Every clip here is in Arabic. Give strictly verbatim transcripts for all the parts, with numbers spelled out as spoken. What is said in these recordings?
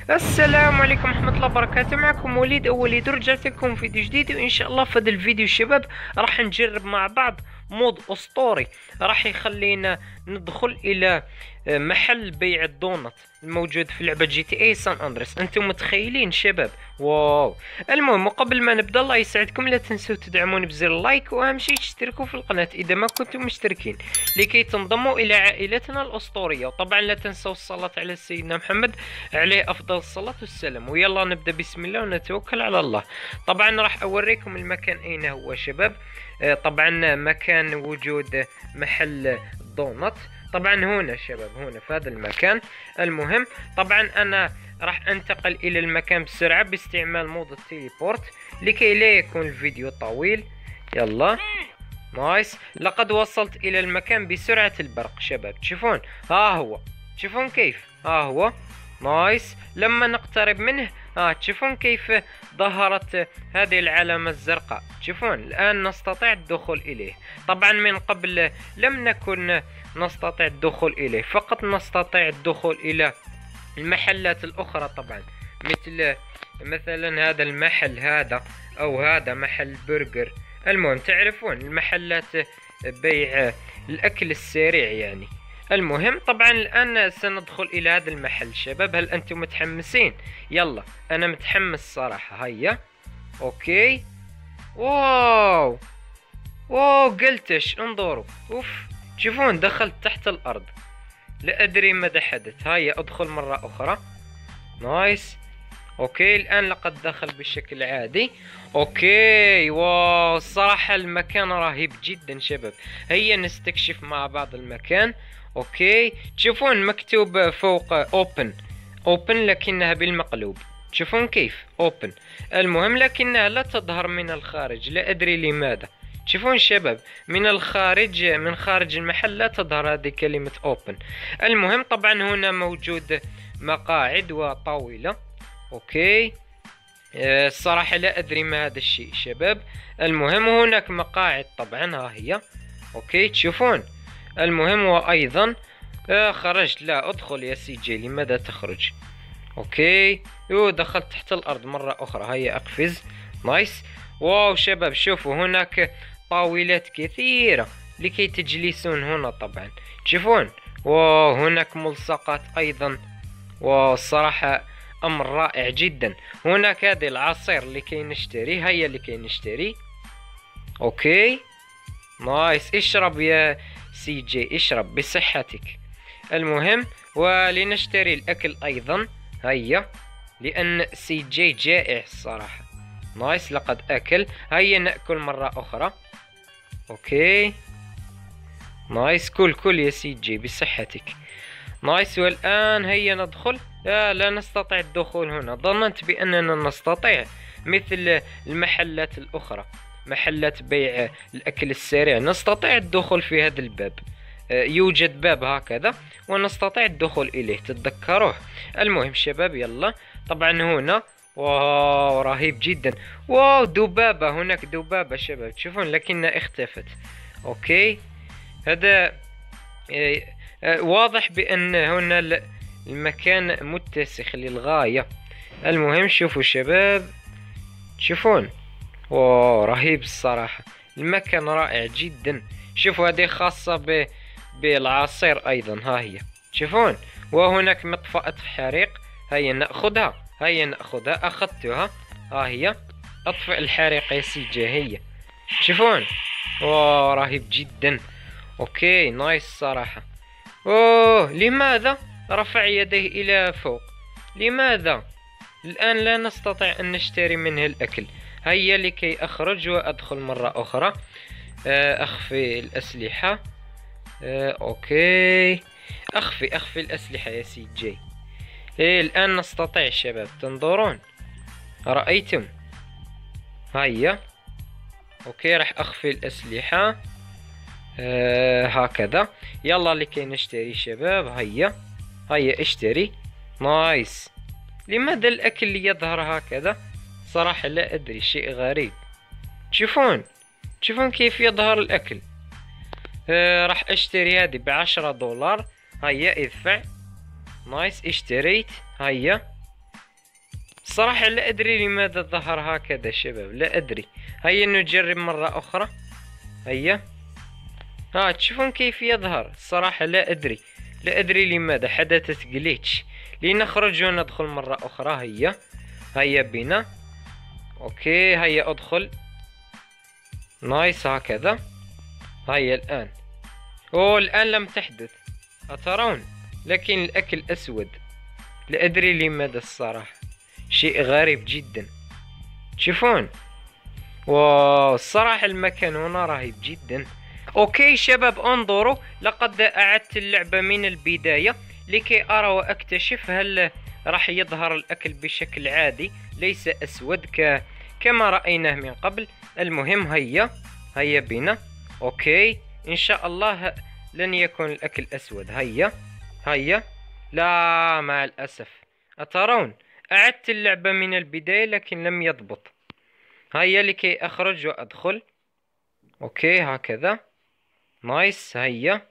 السلام عليكم ورحمة الله وبركاته. معكم وليد أو وليد، رجعت لكم فيديو جديد، وإن شاء الله في هذا الفيديو شباب راح نجرب مع بعض مود أسطوري راح يخلينا ندخل إلى محل بيع الدونت الموجود في لعبة جي تي اي سان اندريس. انتم متخيلين شباب؟ واو. المهم، وقبل ما نبدا الله يسعدكم لا تنسوا تدعموني بزر اللايك، واهم شيء تشتركوا في القناة اذا ما كنتم مشتركين لكي تنضموا الى عائلتنا الاسطورية. وطبعا لا تنسوا الصلاة على سيدنا محمد عليه افضل الصلاة والسلام. ويلا نبدا بسم الله ونتوكل على الله. طبعا راح اوريكم المكان اين هو شباب. آه طبعا مكان وجود محل دونت طبعا هنا شباب، هنا في هذا المكان. المهم طبعا انا راح انتقل الى المكان بسرعة باستعمال مود التليبورت لكي لا يكون الفيديو طويل. يلا نايس، لقد وصلت الى المكان بسرعة البرق شباب. تشوفون ها هو، تشوفون كيف ها هو نايس. لما نقترب منه ها تشوفون كيف ظهرت هذه العلامة الزرقاء. تشوفون الآن نستطيع الدخول إليه. طبعا من قبل لم نكن نستطيع الدخول إليه، فقط نستطيع الدخول إلى المحلات الأخرى طبعا، مثل مثلا هذا المحل هذا أو هذا محل برجر. المهم تعرفون المحلات بيع الأكل السريع يعني. المهم طبعا الآن سندخل إلى هذا المحل شباب. هل أنتم متحمسين؟ يلا أنا متحمس صراحة. هيا أوكي. واو واو قلتش انظروا. اوف تشوفون دخلت تحت الأرض، لا أدري ماذا حدث. هيا أدخل مرة أخرى. نايس اوكي. الآن لقد دخل بشكل عادي. اوكي واو، الصراحة المكان رهيب جدا شباب. هيا نستكشف مع بعض المكان. اوكي تشوفون مكتوب فوق اوبن اوبن لكنها بالمقلوب. تشوفون كيف اوبن. المهم لكنها لا تظهر من الخارج، لا ادري لماذا. تشوفون شباب من الخارج، من خارج المحل لا تظهر هذه كلمة اوبن. المهم طبعا هنا موجود مقاعد وطاولة. اوكي أه الصراحة لا ادري ما هذا الشيء شباب. المهم هناك مقاعد طبعا ها هي. اوكي تشوفون. المهم وايضا آه خرجت. لا ادخل يا سي جي، لماذا تخرج؟ اوكي يو دخلت تحت الارض مرة اخرى. هيا اقفز. نايس. واو شباب شوفوا هناك طاولات كثيرة لكي تجلسون هنا طبعا. تشوفون واو هناك ملصقات ايضا. واو الصراحة امر رائع جدا. هناك هذا العصير لكي نشتري. هيا لكي نشتري. اوكي نايس. اشرب يا سي جي اشرب بصحتك. المهم ولنشتري الاكل ايضا. هيا لان سي جي جائع الصراحة. نايس لقد اكل. هيا ناكل مرة اخرى. اوكي نايس. كل كل يا سي جي بصحتك. نايس. والان هيا ندخل. لا لا نستطيع الدخول هنا. ظننت باننا نستطيع مثل المحلات الاخرى، محلات بيع الأكل السريع، نستطيع الدخول في هذا الباب. يوجد باب هكذا ونستطيع الدخول إليه، تتذكروه. المهم شباب يلا. طبعا هنا واو رهيب جدا. واو ذبابة، هناك ذبابة شباب تشوفون لكنها اختفت. أوكي هذا واضح بأن هنا المكان متسخ للغاية. المهم شوفوا شباب، تشوفون واو رهيب الصراحة. المكان رائع جدا. شوفوا هذه خاصة ب... بالعصير ايضا. ها هي تشوفون. وهناك مطفأة حريق. هيا نأخذها. هيا نأخذها. اخذتها. ها هي اطفئ الحريق يا سي جي. هي تشوفون واو رهيب جدا. اوكي نايس صراحة. اوه لماذا رفع يديه الى فوق؟ لماذا الان لا نستطيع ان نشتري منه الاكل؟ هيا لكي أخرج وأدخل مرة أخرى. أخفي الأسلحة. أوكي أخفي أخفي الأسلحة يا سي جي. إيه الآن نستطيع شباب، تنظرون رأيتم. هيا أوكي راح أخفي الأسلحة. أه هكذا. يلا لكي نشتري شباب. هيا هيا اشتري. نايس. لماذا الأكل يظهر هكذا؟ صراحة لا أدري، شيء غريب. تشوفون تشوفون كيف يظهر الأكل. آه راح أشتري هذه بعشرة دولار. هيا ادفع. نايس اشتريت. هيا الصراحة لا أدري لماذا ظهر هكذا شباب، لا أدري. هيا نجرب مرة أخرى. هيا ها تشوفون كيف يظهر. الصراحة لا أدري، لا أدري لماذا حدثت جليتش. لنخرج وندخل مرة أخرى. هيا هيا بنا. أوكي هيا أدخل. نايس هكذا. هيا الآن. أوه الآن لم تحدث أترون، لكن الأكل أسود. لا أدري لماذا الصراحة، شيء غريب جدا. تشوفون واو الصراحة المكان هنا رهيب جدا. اوكي شباب انظروا، لقد اعدت اللعبة من البداية لكي ارى واكتشف هل راح يظهر الاكل بشكل عادي ليس اسود ك... كما رأيناه من قبل. المهم هيا هيا بنا. اوكي ان شاء الله لن يكون الاكل اسود. هيا هيا. لا مع الاسف اترون اعدت اللعبة من البداية لكن لم يضبط. هيا لكي اخرج وادخل. اوكي هكذا. نايس. هيا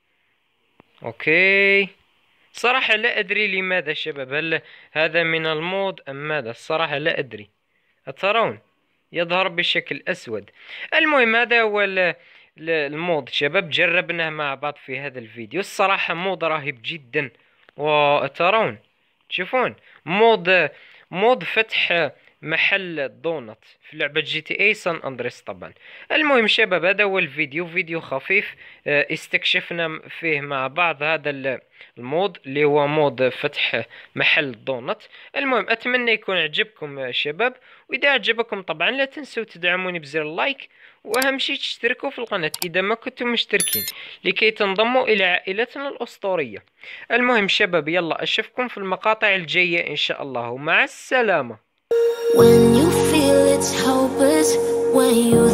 اوكي. صراحة لا ادري لماذا شباب، هل هذا من المود ام ماذا؟ الصراحة لا ادري. اترون يظهر بشكل اسود. المهم هذا هو المود شباب، جربناه مع بعض في هذا الفيديو. الصراحة مود رهيب جدا. وترون تشوفون مود مود فتح محل دونت في لعبة جي تي اي سان اندريس طبعا. المهم شباب هذا هو الفيديو، فيديو خفيف استكشفنا فيه مع بعض هذا المود اللي هو مود فتح محل دونت. المهم اتمنى يكون عجبكم شباب، واذا عجبكم طبعا لا تنسوا تدعموني بزر اللايك، واهم شيء تشتركوا في القناة اذا ما كنتم مشتركين لكي تنضموا الى عائلتنا الاسطورية. المهم شباب يلا اشوفكم في المقاطع الجاية ان شاء الله، ومع السلامة. When you feel it's hopeless, when you